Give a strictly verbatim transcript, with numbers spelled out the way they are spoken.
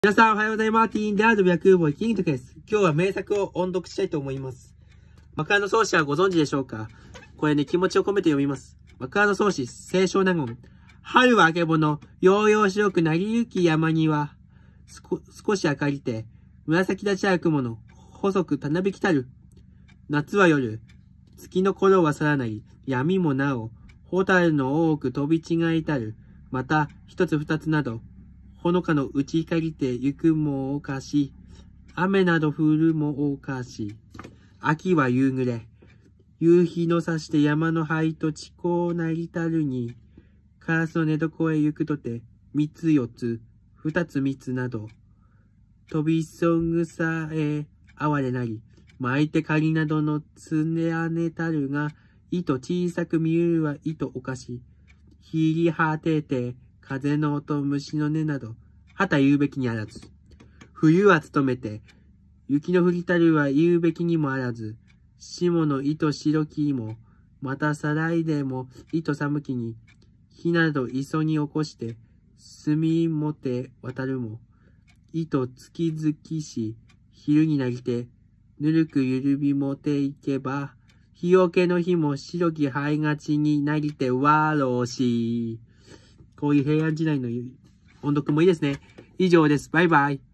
皆さんおはようございます。ティーンである白ボイキングです。今日は名作を音読したいと思います。マカーノ創始はご存知でしょうか？これね、気持ちを込めて読みます。マカーノ創始、清少納言。春はあけぼの、ようよう白くなりゆき山には、すこ、少し明かりて、紫立ちある雲の、細くたなびきたる。夏は夜、月の頃はさらなり、闇もなお、ホタルの多く飛び違いたる。また、一つ二つなど、ほのかの打ち光ってゆくもおかし、雨など降るもおかし、秋は夕暮れ、夕日の差して山の灰と地高なりたるに、カラスの寝床へ行くとて、三つ四つ、二つ三つなど、飛びそぐさえ哀れなり、巻いて仮などのつねあねたるが、糸小さく見えるは糸おかし、ひりはてて、風の音、虫の音など、はた言うべきにあらず。冬は務めて、雪の降りたるは言うべきにもあらず、霜の糸白きも、またさらいでも糸寒きに、火など磯に起こして、墨もて渡るも、糸月々し、昼になりて、ぬるくゆるびもていけば、日よけの日も白き灰がちになりてわろうし。こういう平安時代の音読もいいですね。以上です。バイバイ。